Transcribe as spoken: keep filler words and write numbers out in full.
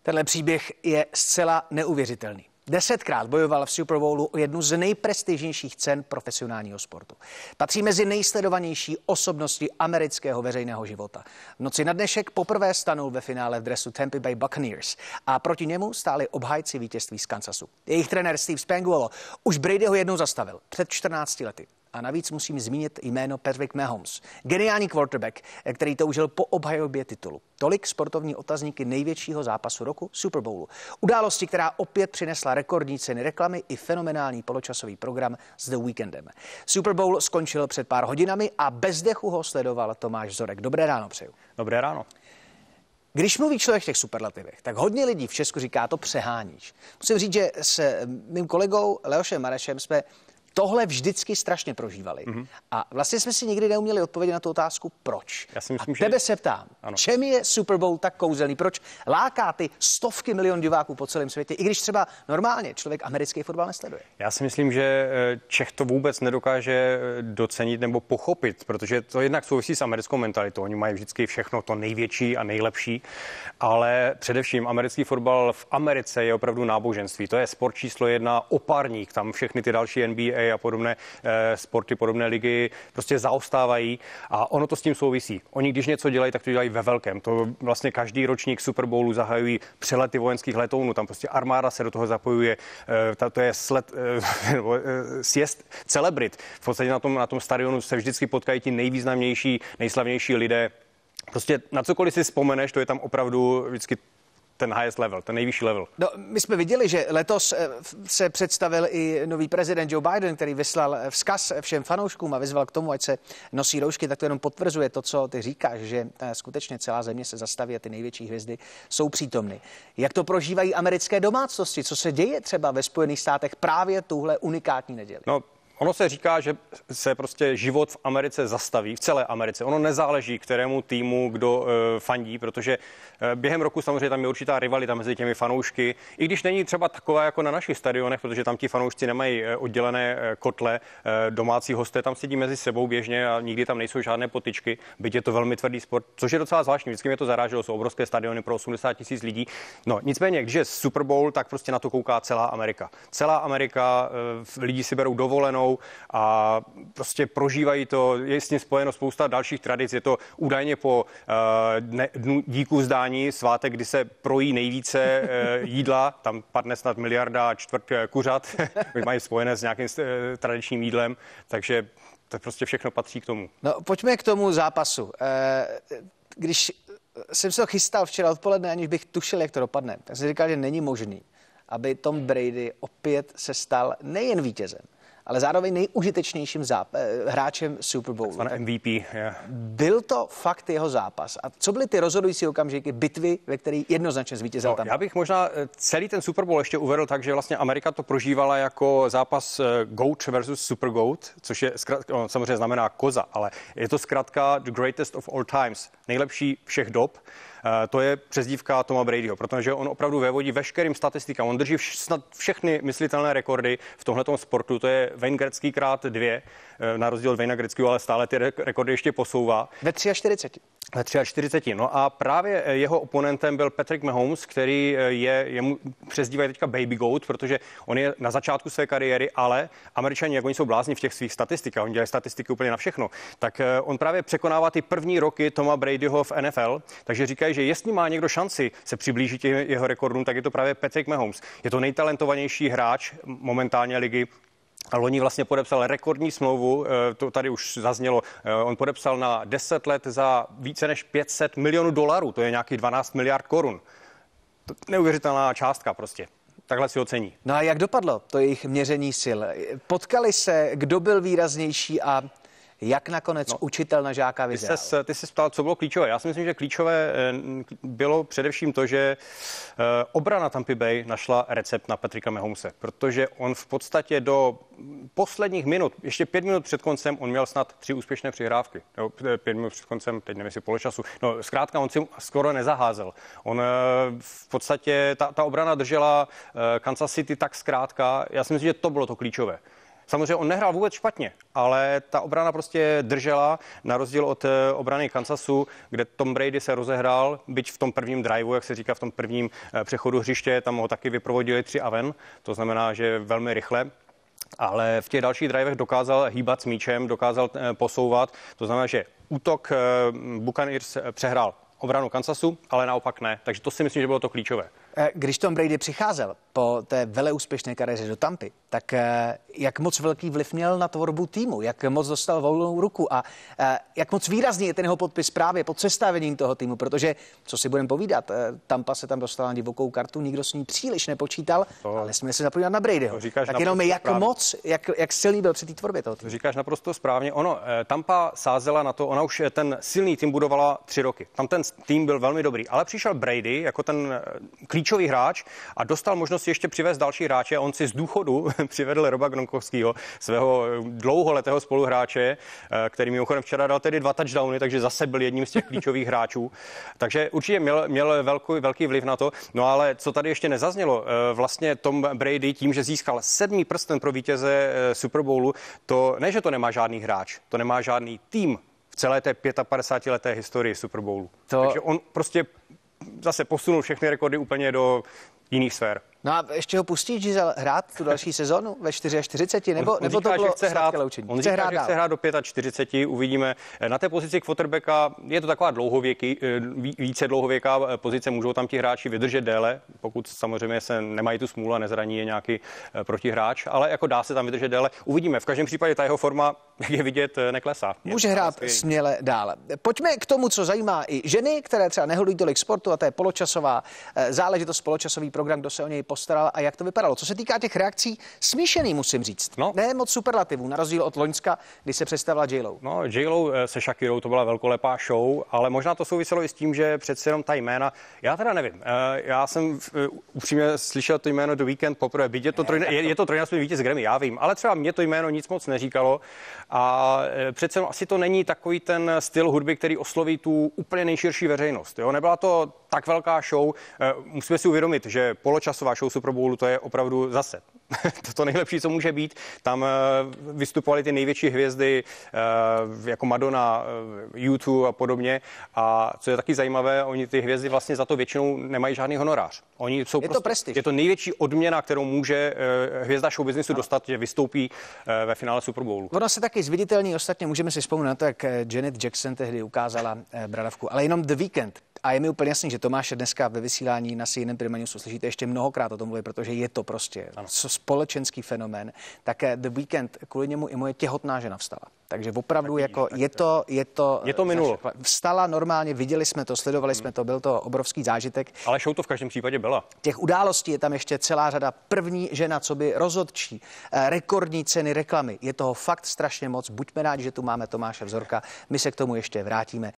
Tenhle příběh je zcela neuvěřitelný. Desetkrát bojoval v Super Bowlu o jednu z nejprestižnějších cen profesionálního sportu. Patří mezi nejsledovanější osobnosti amerického veřejného života. V noci na dnešek poprvé stanul ve finále v dresu Tampa Bay Buccaneers a proti němu stáli obhájci vítězství z Kansasu. Jejich trenér Steve Spagnuolo už Bradyho jednou zastavil před čtrnácti lety. A navíc musím zmínit jméno Patrick Mahomes, geniální quarterback, který toužil po obhajobě titulu. Tolik sportovní otazníky největšího zápasu roku Super Bowlu. Události, která opět přinesla rekordní ceny reklamy i fenomenální poločasový program s The Weekendem. Super Bowl skončil před pár hodinami a bez dechu ho sledoval Tomáš Zorek. Dobré ráno přeju. Dobré ráno. Když mluví člověk v těch superlativech, tak hodně lidí v Česku říká, to přeháníš. Musím říct, že s mým kolegou Leošem Marešem jsme tohle vždycky strašně prožívali. Mm-hmm. A vlastně jsme si nikdy neuměli odpovědět na tu otázku, proč. Já si myslím, a tebe že... se ptám, ano. Čem je Super Bowl tak kouzelný? Proč láká ty stovky milion diváků po celém světě, i když třeba normálně člověk americký fotbal nesleduje? Já si myslím, že Čech to vůbec nedokáže docenit nebo pochopit, protože to jednak souvisí s americkou mentalitou. Oni mají vždycky všechno to největší a nejlepší, ale především americký fotbal v Americe je opravdu náboženství. To je sport číslo jedna, opárník, tam všechny ty další N B A a podobné eh, sporty, podobné ligy prostě zaostávají a ono to s tím souvisí. Oni když něco dělají, tak to dělají ve velkém. To vlastně každý ročník Super Bowlu zahajují přelety vojenských letounů, tam prostě armáda se do toho zapojuje, eh, to je sled, eh, eh, sjezd celebrit. V podstatě na tom, na tom stadionu se vždycky potkají ti nejvýznamnější, nejslavnější lidé. Prostě na cokoliv si vzpomeneš, to je tam opravdu vždycky ten highest level, ten nejvyšší level. No, my jsme viděli, že letos se představil i nový prezident Joe Biden, který vyslal vzkaz všem fanouškům a vyzval k tomu, ať se nosí roušky, tak to jenom potvrzuje to, co ty říkáš, že skutečně celá země se zastaví a ty největší hvězdy jsou přítomny. Jak to prožívají americké domácnosti? Co se děje třeba ve Spojených státech právě tuhle unikátní neděli? No, ono se říká, že se prostě život v Americe zastaví, v celé Americe. Ono nezáleží, kterému týmu kdo e, fandí, protože e, během roku samozřejmě tam je určitá rivalita mezi těmi fanoušky, i když není třeba taková jako na našich stadionech, protože tam ti fanoušci nemají e, oddělené e, kotle, e, domácí hosté tam sedí mezi sebou běžně a nikdy tam nejsou žádné potyčky, byť je to velmi tvrdý sport, což je docela zvláštní. Vždycky mě to zaráželo, jsou obrovské stadiony pro osmdesát tisíc lidí. No, nicméně, když je Super Bowl, tak prostě na to kouká celá Amerika. Celá Amerika, e, lidi si berou dovolenou a prostě prožívají to, je s tím spojeno spousta dalších tradic. Je to údajně po uh, dnu díku vzdání svátek, kdy se projí nejvíce uh, jídla, tam padne snad miliarda a čtvrt kuřat, mají spojené s nějakým uh, tradičním jídlem, takže to prostě všechno patří k tomu. No, pojďme k tomu zápasu. Když jsem se chystal včera odpoledne, aniž bych tušil, jak to dopadne, tak jsem říkal, že není možný, aby Tom Brady opět se stal nejen vítězem, ale zároveň nejužitečnějším záp- hráčem Super Bowlu. M V P, yeah. Byl to fakt jeho zápas. A co byly ty rozhodující okamžiky, bitvy, ve které jednoznačně zvítězil no, tam? Já bych možná celý ten Super Bowl ještě uvedl tak, že vlastně Amerika to prožívala jako zápas GOAT versus Super GOAT, což je no, samozřejmě znamená koza, ale je to zkrátka the greatest of all times, nejlepší všech dob. Uh, to je přezdívka Toma Bradyho, protože on opravdu vévodí veškerým statistikám. On drží vš- snad všechny myslitelné rekordy v tomhletom sportu. To je Wayne Gretzky krát dvě, uh, na rozdíl od Wayna Gretzkyho, ale stále ty re- rekordy ještě posouvá. Ve čtyřiceti tři. Ve čtyřiceti tři. No a právě jeho oponentem byl Patrick Mahomes, který je, jemu přezdívají teďka Baby Goat, protože on je na začátku své kariéry, ale Američani, jak oni jsou blázni v těch svých statistikách, oni dělají statistiky úplně na všechno, tak on právě překonává ty první roky Toma Bradyho v N F L, takže říkají, že jestli má někdo šanci se přiblížit jeho rekordům, tak je to právě Patrick Mahomes. Je to nejtalentovanější hráč momentálně ligy. A loni vlastně podepsal rekordní smlouvu, to tady už zaznělo, on podepsal na deset let za více než pět set milionů dolarů, to je nějakých dvanáct miliard korun. To neuvěřitelná částka prostě. Takhle si ocení. No a jak dopadlo to jejich měření sil? Potkali se, kdo byl výraznější a jak nakonec no, učitel na žáka vyzval? Ty jsi, ty jsi ptal, co bylo klíčové. Já si myslím, že klíčové bylo především to, že obrana Tampa Bay našla recept na Patricka Mahomese, protože on v podstatě do posledních minut, ještě pět minut před koncem, on měl snad tři úspěšné přihrávky. Jo, pět minut před koncem, teď nevím, jestli poločasu. No, zkrátka, on si skoro nezaházel. On v podstatě, ta, ta obrana držela Kansas City tak zkrátka. Já si myslím, že to bylo to klíčové. Samozřejmě on nehrál vůbec špatně, ale ta obrana prostě držela, na rozdíl od obrany Kansasu, kde Tom Brady se rozehrál, byť v tom prvním driveu, jak se říká, v tom prvním přechodu hřiště, tam ho taky vyprovodili tři a ven, to znamená, že velmi rychle. Ale v těch dalších drivech dokázal hýbat s míčem, dokázal posouvat, to znamená, že útok Buccaneers přehrál obranu Kansasu, ale naopak ne. Takže to si myslím, že bylo to klíčové. Když Tom Brady přicházel po té veleúspěšné kariéře do Tampy, tak jak moc velký vliv měl na tvorbu týmu, jak moc dostal volnou ruku a jak moc výrazný je ten jeho podpis právě pod sestavením toho týmu, protože, co si budeme povídat, Tampa se tam dostala na divokou kartu, nikdo s ní příliš nepočítal, to, ale jsme si zapomínat na Bradyho. Tak jenom jak správně. moc, jak, jak silný byl při té tvorbě toho týmu. To říkáš naprosto správně. Ono, Tampa sázela na to, ona už ten silný tým budovala tři roky. Tam ten tým byl velmi dobrý, ale přišel Brady jako ten klíčový hráč a dostal možnost ještě přivést další hráče a on si z důchodu přivedl Roba Gronkowského, svého dlouholetého spoluhráče, který mimochodem včera dal tedy dva touchdowny, takže zase byl jedním z těch klíčových hráčů. Takže určitě měl, měl velký, velký vliv na to. No ale co tady ještě nezaznělo, vlastně Tom Brady tím, že získal sedmý prsten pro vítěze Super Bowlu, to ne, že to nemá žádný hráč, to nemá žádný tým v celé té padesátipětileté historii Super Bowlu. To... Takže on prostě zase posunul všechny rekordy úplně do jiných sfér. No a ještě ho pustí Giselle hrát tu další sezonu ve čtyřiceti čtyři, nebo, on, on nebo říká, to bylo že chce hrát, loučení? On chce říká, hrát že dál. chce hrát do čtyřiceti pěti, uvidíme. Na té pozici quarterbacka je to taková dlouhověký, více dlouhověká pozice, můžou tam ti hráči vydržet déle, pokud samozřejmě se nemají tu smůlu a nezraní je nějaký protihráč, ale jako dá se tam vydržet déle. Uvidíme. V každém případě ta jeho forma, jak je vidět, neklesá. Může je hrát směle dále. Pojďme k tomu, co zajímá i ženy, které třeba neholují tolik sportu, a to je poločasová záležitost, poločasový program, kdo se o něj postaral a jak to vypadalo. Co se týká těch reakcí, smíšený, musím říct. No. Ne moc superlativů, na rozdíl od loňska, kdy se představila J-Lo. No, J-Lo se Shakirou, to byla velkolepá show, ale možná to souviselo i s tím, že přece jenom ta jména, já teda nevím, já jsem upřímně slyšel to jméno The Weeknd poprvé, byť je to, troj, je, je to trojnásobný vítěz Grammy, já vím, ale třeba mě to jméno nic moc neříkalo a přece asi to není takový ten styl hudby, který osloví tu úplně nejširší veřejnost. Jo? Nebyla to tak velká show, musíme si uvědomit, že poločasová show Super Bowlu to je opravdu zase to, to nejlepší, co může být. Tam vystupovaly ty největší hvězdy jako Madonna, U dva a podobně. A co je taky zajímavé, oni ty hvězdy vlastně za to většinou nemají žádný honorář. Oni jsou je prostě, to prestiž. Je to největší odměna, kterou může hvězda show businessu dostat, že vystoupí ve finále Super Bowlu. Ono se taky zviditelní, ostatně můžeme si vzpomenout na to, jak Janet Jackson tehdy ukázala bradavku, ale jenom The Weeknd. A je mi úplně jasný, že Tomáše dneska ve vysílání na C N N Prima News uslyšíte ještě mnohokrát o tom mluvit, protože je to prostě ano. společenský fenomén. Také The Weeknd, kvůli němu i moje těhotná žena vstala. Takže opravdu taky, jako je to, je to... Je to minulo. Vstala normálně, viděli jsme to, sledovali hmm. jsme to, byl to obrovský zážitek. Ale show to v každém případě byla. Těch událostí je tam ještě celá řada. První žena, co by rozhodčí, rekordní ceny reklamy. Je toho fakt strašně moc. Buďme rádi, že tu máme Tomáše Vzorka. My se k tomu ještě vrátíme.